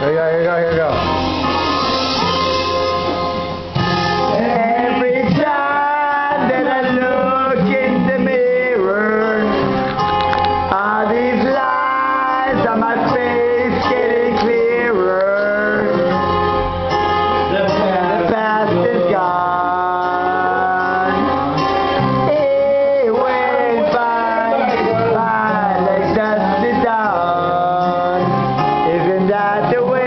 Here we go, here we go, here we go. Every time that I look in the mirror, all these lines on my face getting clearer. The past is gone. It went by like dust to dawn. Isn't that the way?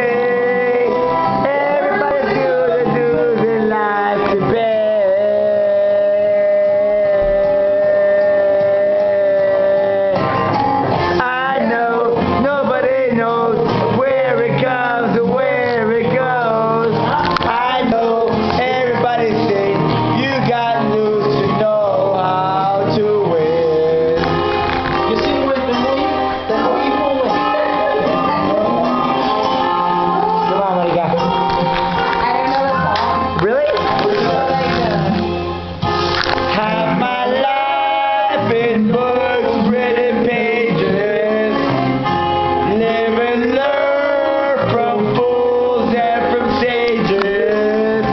In books, written pages, live and learn from fools and from sages.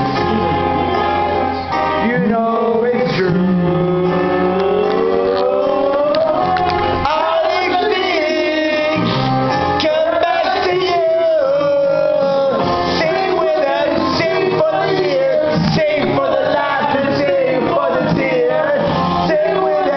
You know it's true. All these things come back to you. Sing with us, sing for the years, sing for the laughs and sing for the tears. Sing with us.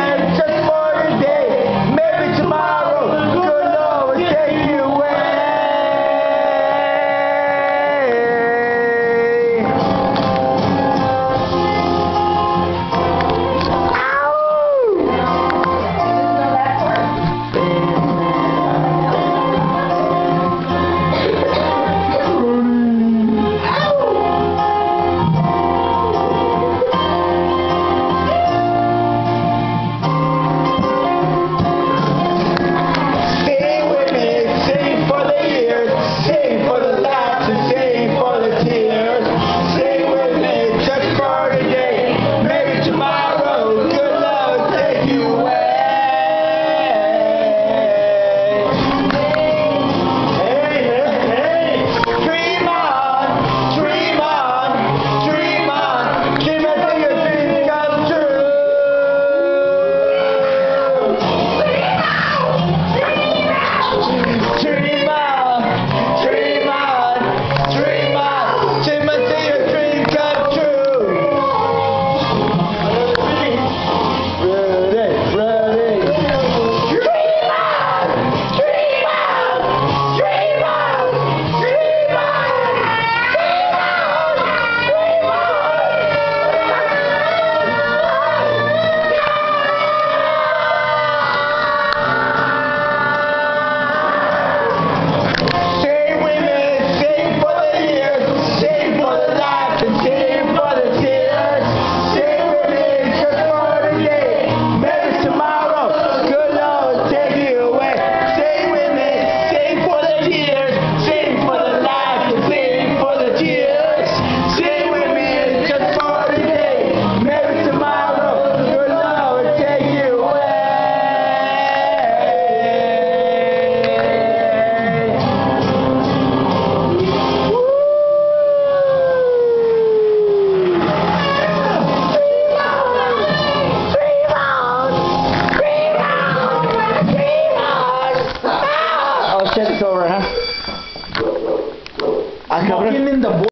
It's over, huh? I covered it.